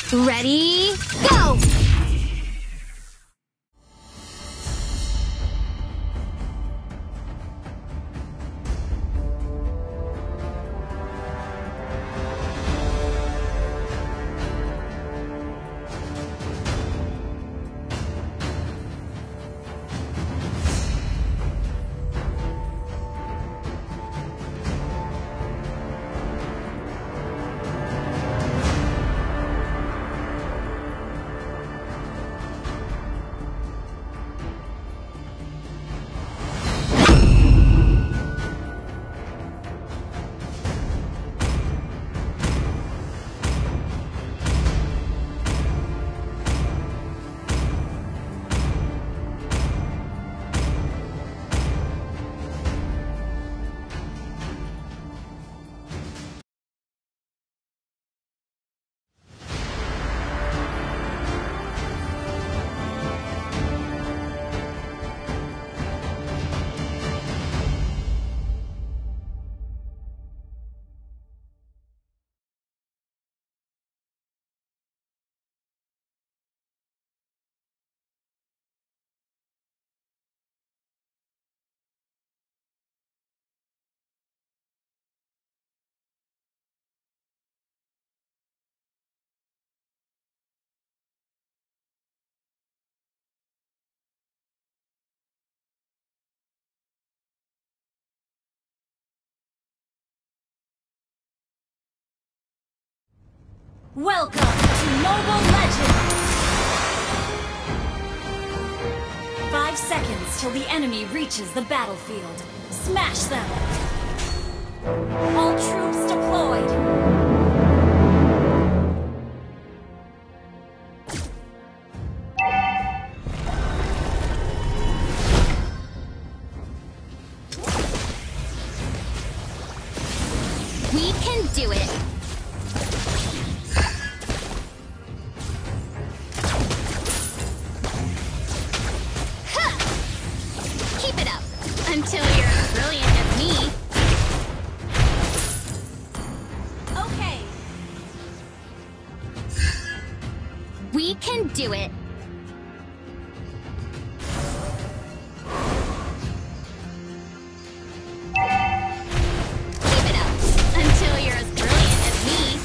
Ready, go! Welcome to Mobile Legends! 5 seconds till the enemy reaches the battlefield. Smash them! All troops deployed! We can do it! Until you're as brilliant as me. Okay. We can do it. Keep it up until you're as brilliant as me.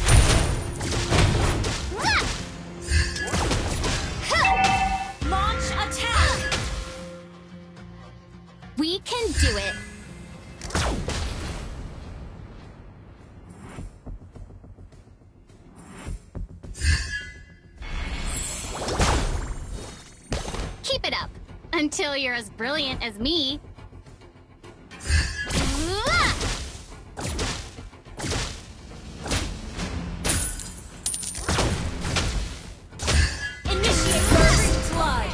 Launch attack! We can do it. Keep it up until you're as brilliant as me. Initiate first blood!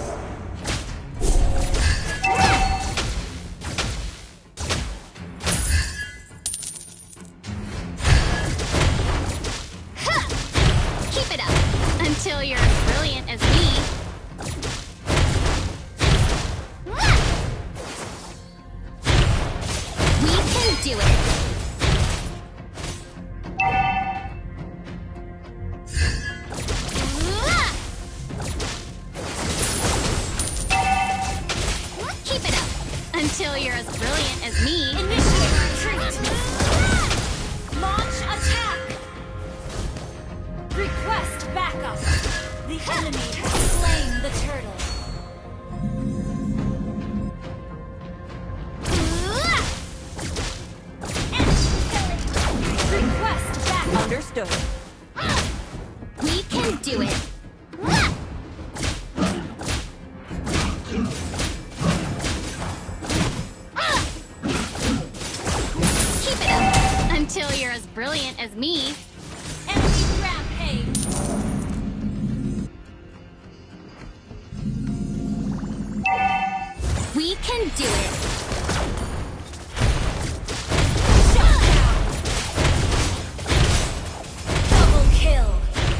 Keep it up until you're as brilliant as me. We can do it. Keep it up until you're as brilliant as me. Initiate retreat! Launch attack! Request backup! The enemy has slain the turtle. Request backup! Understood. We can do it. Keep it up until you're as brilliant as me. Enemy rampage! We can do it. Shut down! Double kill!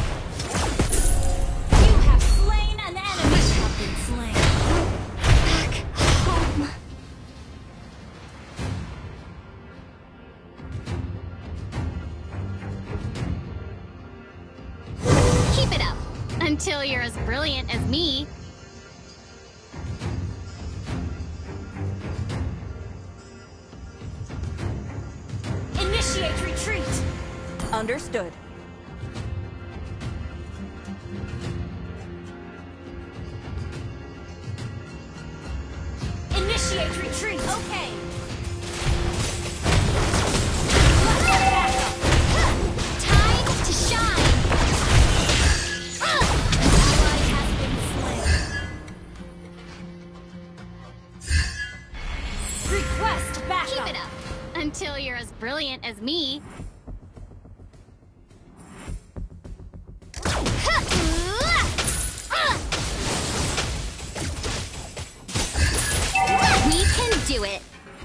You have slain an enemy! You have been slain. Back home. Until you're as brilliant as me. Initiate retreat. Understood. Initiate retreat. Okay. Time to shine. Ally has been slain. Request backup. Keep it up until you're as brilliant as me. We can do it.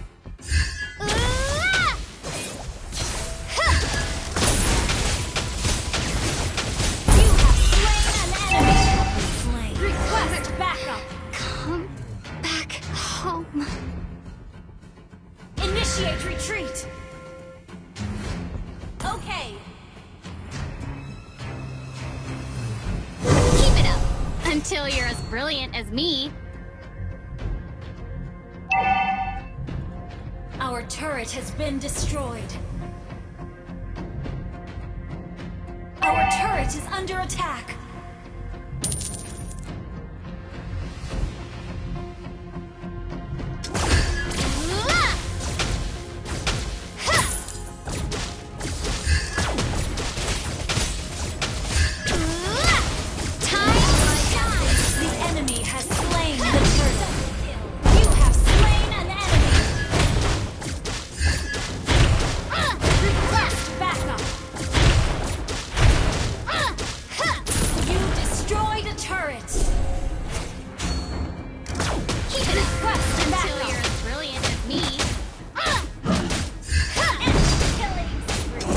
You have slain an enemy. Slain. Request backup. Come back home. Initiate retreat. Okay. Keep it up until you're as brilliant as me. Our turret has been destroyed. Our turret is under attack. Time to shine. The enemy has slain the turret. You have slain an enemy. Request backup. You destroyed a turret. Keep it up Request until backup. you're as brilliant as me. Killing spree.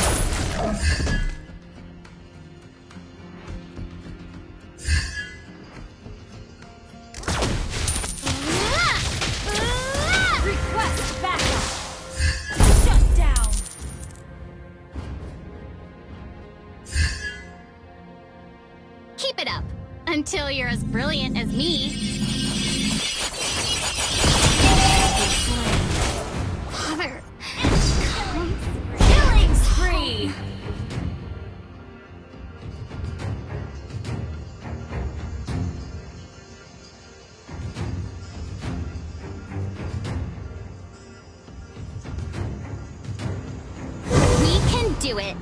Request backup. Shut down. Keep it up until you're as brilliant as me. Father, Killing spree. we can do it.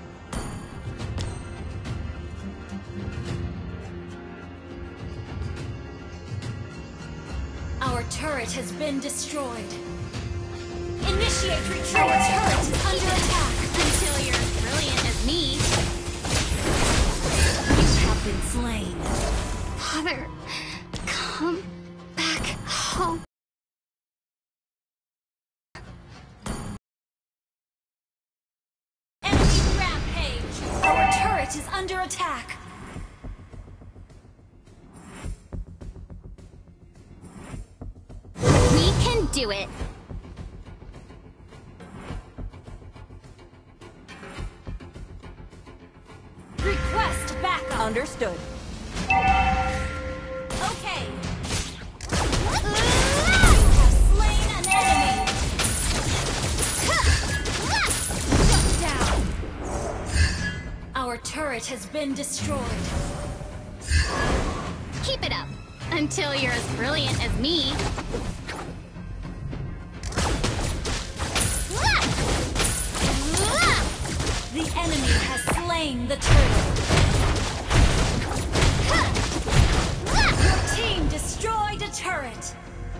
Our turret has been destroyed. Initiate retreat. Our turret is under attack. Until you're as brilliant as me. You have been slain. Father, come back home. Enemy rampage. Our turret is under attack. We can do it. Request backup. Understood. Okay. You have slain an enemy. Shut down. Our turret has been destroyed. Keep it up until you're as brilliant as me. The enemy has slain the turret. Your team destroyed a turret.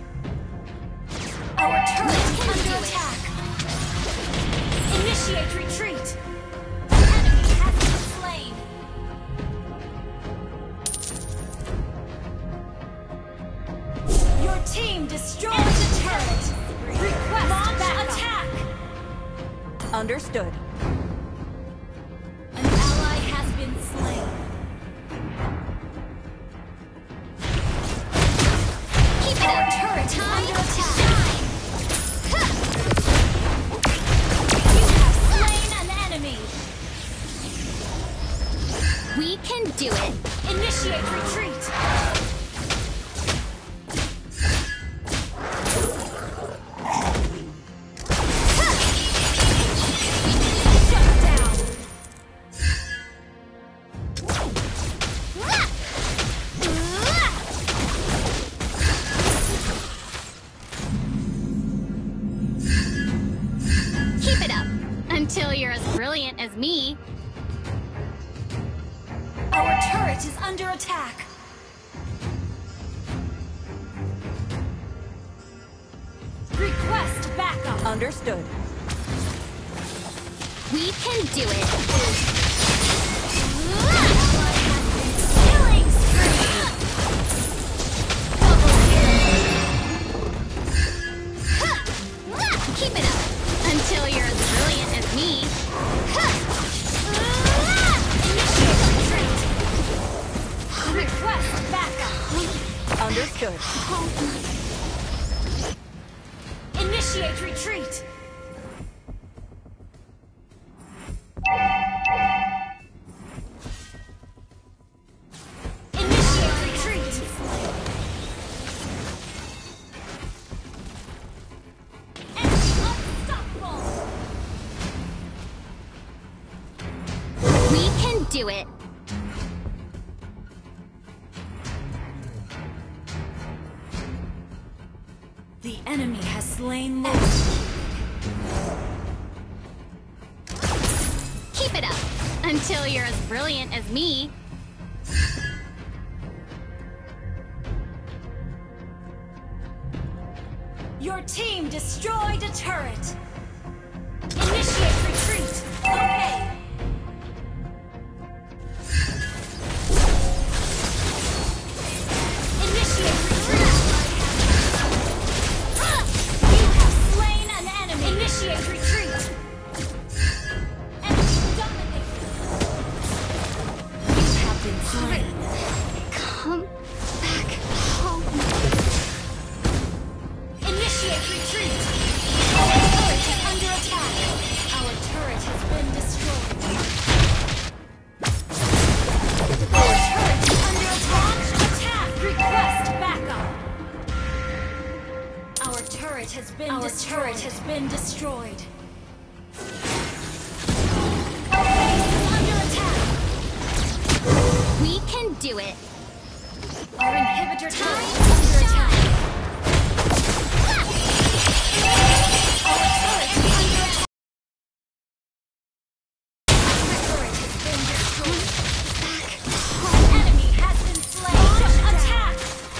Our turret is under attack. Initiate retreat. An enemy has been slain. Your team destroyed the turret. Request launch attack. Understood. An ally has been slain. Keep it Our up. turret is Time under to attack. shine. You have slain an enemy. We can do it. Initiate Initiate retreat! Shut down! Keep it up until you're as brilliant as me. Our turret is under attack! Request backup! Understood. We can do it. Killing spree! Double Keep it up until you're as brilliant as me. Initiate retreat! Request backup! Understood. Initiate retreat! Initiate retreat! Enemy unstoppable! We can do it. The enemy has slain Lord. Keep it up until you're as brilliant as me. Your team destroyed a turret! Initiate retreat! Okay! Initiate retreat! You have slain an enemy! Initiate retreat! Enemy dominated! You have been slain! Come back home. Initiate retreat! Our turret is under attack! Our turret has been destroyed! Our turret is under attack! Attack! Request backup! Our turret has been destroyed! Our base is under attack! We can do it. Our inhibitor turret is under attack! Our turret is under attack! Our turret has been destroyed! An enemy has been slain! Launch attack!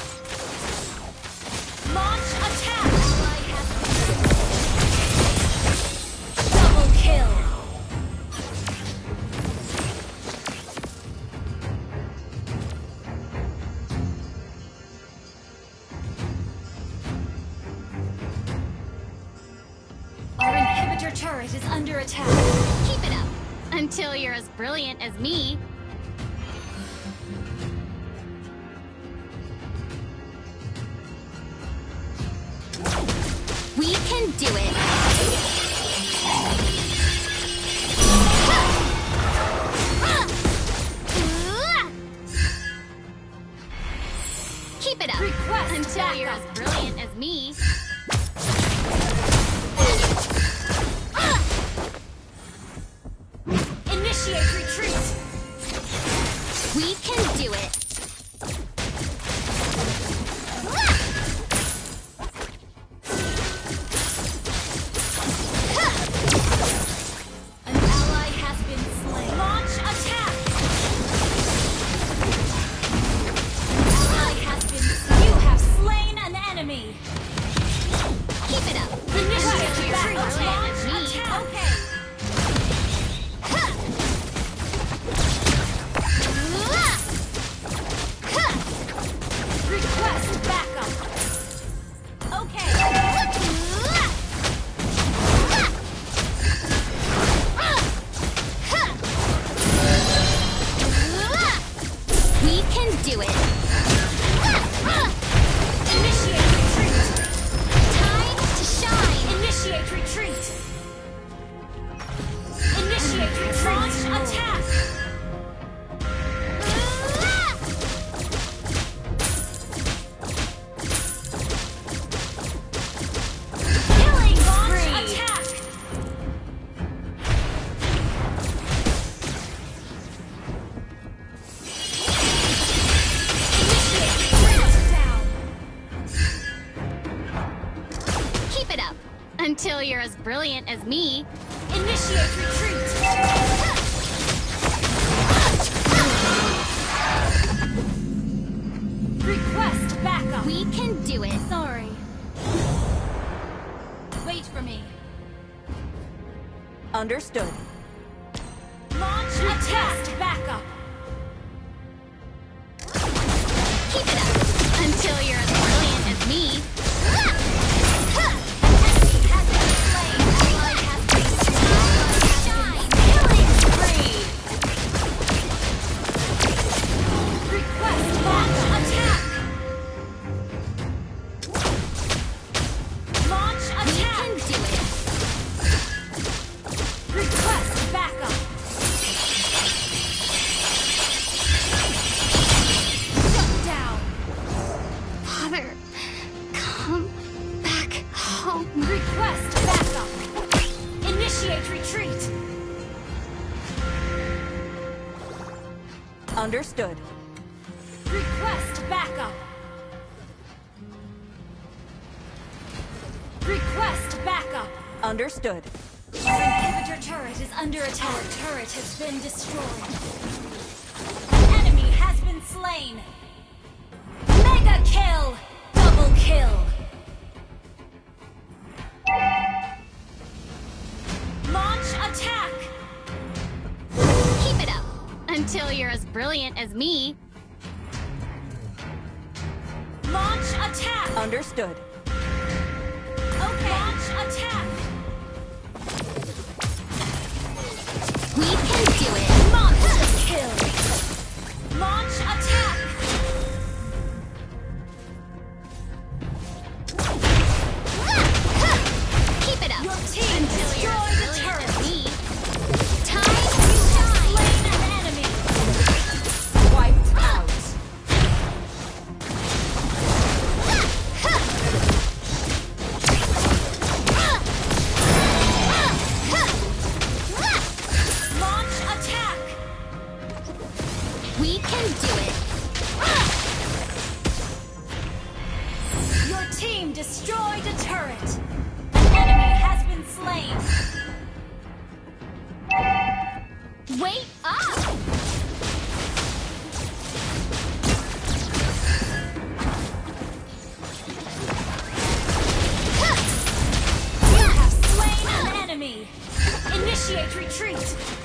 Launch attack! Double kill! Our inhibitor turret is under attack. Keep it up until you're as brilliant as me. We can do it. Keep it up Request until you're as backup. brilliant as me. Initiate retreat! We can do it. An ally has been slain. Launch attack! An ally has been slain. You have slain an enemy! Keep it up. Initiate Until you're as retreat! brilliant Launch as me. attack! Okay! Request backup! Okay! We can do it. Initiate retreat! Time to shine. Initiate retreat! Initiate retreat! Launch attack! Until you're as brilliant as me. Initiate retreat! Request backup! We can do it. Sorry. Wait for me. Understood. Launch attack! Backup! Keep it up. Until you're as brilliant as me. An enemy has been slain! Ally has been slain! Killing spree! Request launch attack! Launch We attack! can do it. Request backup! Shut down! Father, come back home. Request backup! Initiate retreat! Understood. Request backup! Request backup! Understood. Our inhibitor turret is under attack. Our turret has been destroyed. An enemy has been slain. Mega kill! Double kill! Launch attack! Keep it up. Until you're as brilliant as me. Launch attack! Understood. Okay. Launch attack! We can do it. Monster kill! Launch attack! Keep it up. Your team Until you're as destroyed the brilliant turret. as me. Time You to have shine. slain an enemy! Wiped out. Launch attack! We can do it. Your team destroyed a turret! An enemy has been slain! Wait up. You have slain an enemy! Initiate retreat!